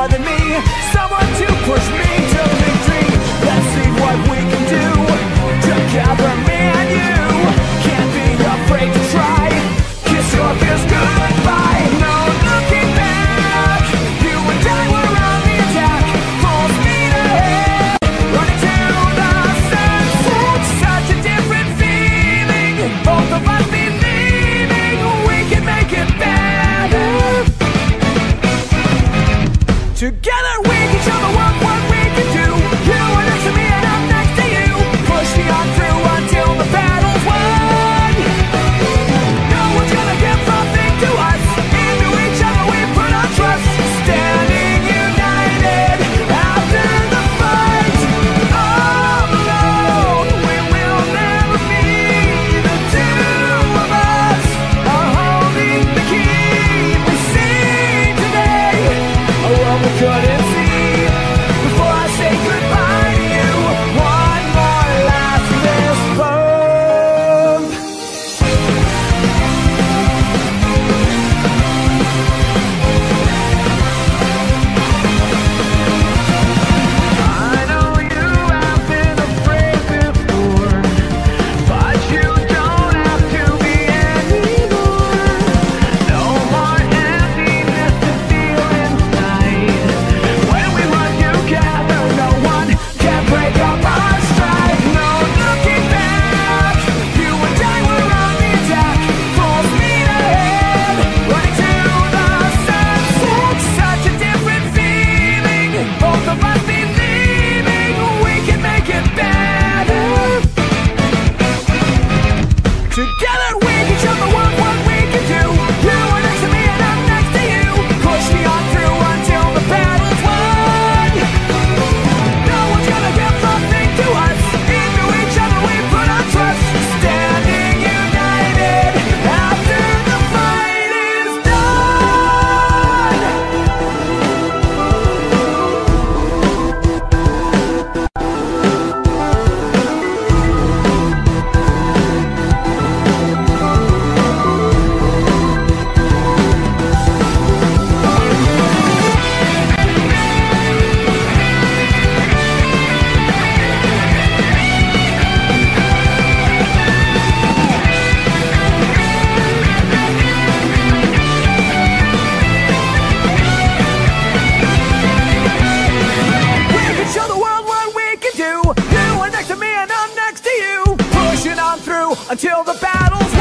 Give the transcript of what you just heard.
more than me, someone to push me to victory. Let's see what we can do together, me and you. Can't be afraid to try. Kiss your fears goodbye. No looking back. You and I were on the attack, full speed ahead, running to the sunset. Such a different feeling. Both of us believing we can make it better. Together we can show the world what we can do. You are next to me and I'm next to you. Push me on through until the battle's won. No one's gonna give something to us. Into each other we put our trust. Standing united after the fight. All alone we will never be. The two of us are holding the key. We see today a world we couldn't see. Before I say goodbye to you, one more last fist bump. I know you have been afraid before, but you don't have to be anymore. No more emptiness to feel inside. When we run together, no one can break up our stride. No looking back. You and I were on the attack, full speed ahead, running to the sunset. Such a different feeling. Both of us believing we can make it better. Together we can show the world what we can do. You are next to me and I'm next to you. Push me on through until the battle's won. No one's gonna give something to us. Into each other we put our trust. Standing united after the fight is done. We can show the world what we can do. You are next to me and I'm next to you. Pushing on through until the battle's